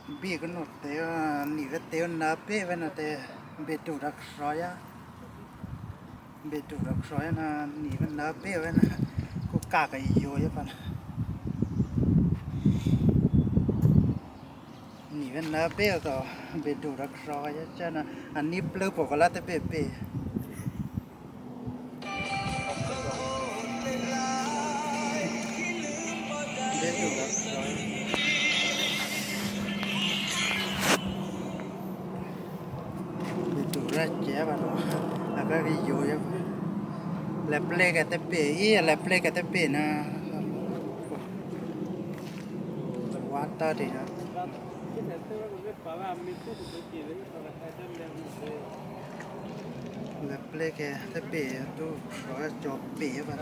bị cái nốt té nỉ cái té nắp bê vậy nè té bê tủ đặc sỏi á bê tủ đặc sỏi nè nỉ cái nắp bê vậy nè có cả cái yếu vậy bạn nỉ cái nắp bê rồi bê tủ đặc sỏi á cho nên anh nỉ pleu bỏ cái lá té bê bê bê tủ đặc sỏi tủ ra chế vào nó là cái yếu vậy là plei cái tép bể ý là plei cái tép bể nè quá to thì nó là plei cái tép bể tôi rồi cho bể vào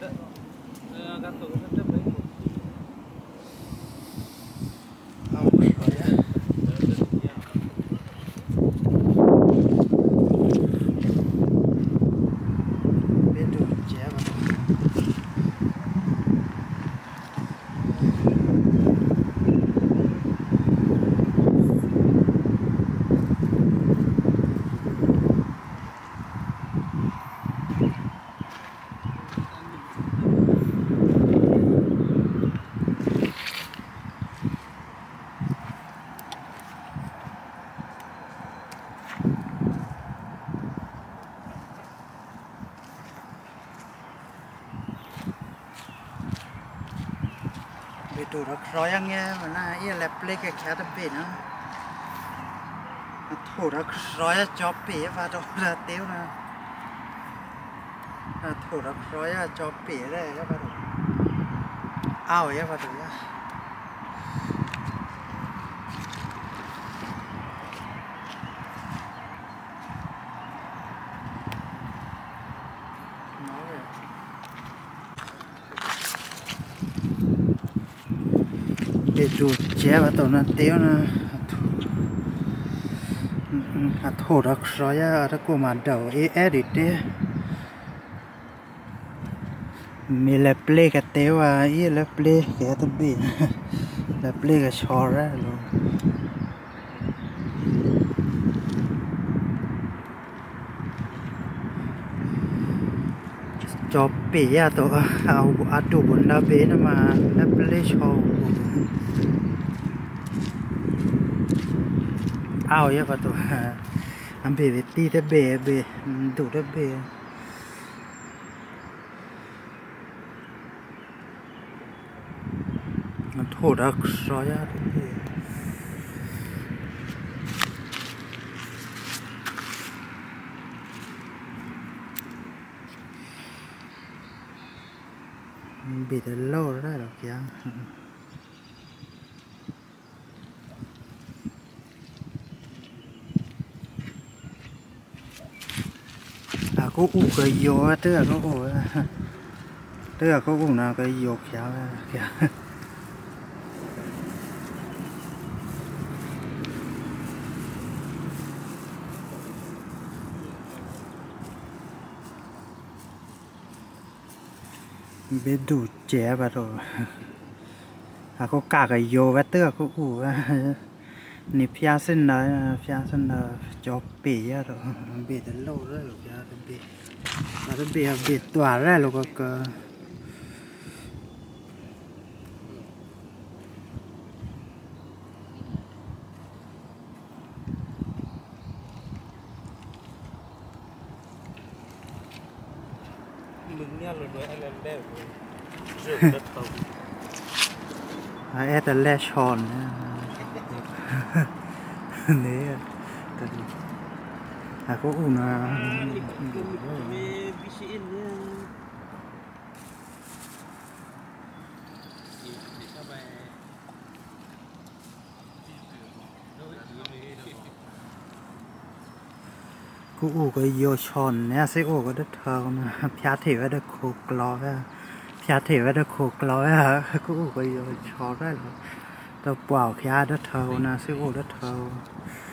bị tủ nó rói ăn nghe mà na ý là plei cái khá tép bể nó thủ nó rói cho bể và đó là tiêu nè thủ nó rói cho bể đây các bạn ao vậy các bạn để chủ chế vào tổ nó tiêu nè thổ đặc sỏi á nó của mà đầu ấy đi thế mình là plei cái tiêu à ý là plei cái tấm biển là plei cái sò ra luôn cho bể à tổ ao tụ bún đá bể nó mà là plei sò ao vậy và tổ anh bể về ti tới bể bể tụ tới bể thổ đặc sỏi á bị từ lâu rồi đó kìa có u cái gió tức là có u nào cái gió kìa biết đủ trẻ vào rồi có cả cái vô và tức là có u nịp phía sinh là cho bể rồi bể từ lâu rồi bể tỏa ra rồi có ai ta lẽ tròn đấy có ủng cũng ủ cái vô tròn nè sẽ ủ cái đất thờ mà phía thể với đất khô clo á phía thể với đất khô clo á cũng ủ cái vô tròn đấy rồi tao bảo phía đất thờ nè sẽ ủ đất thờ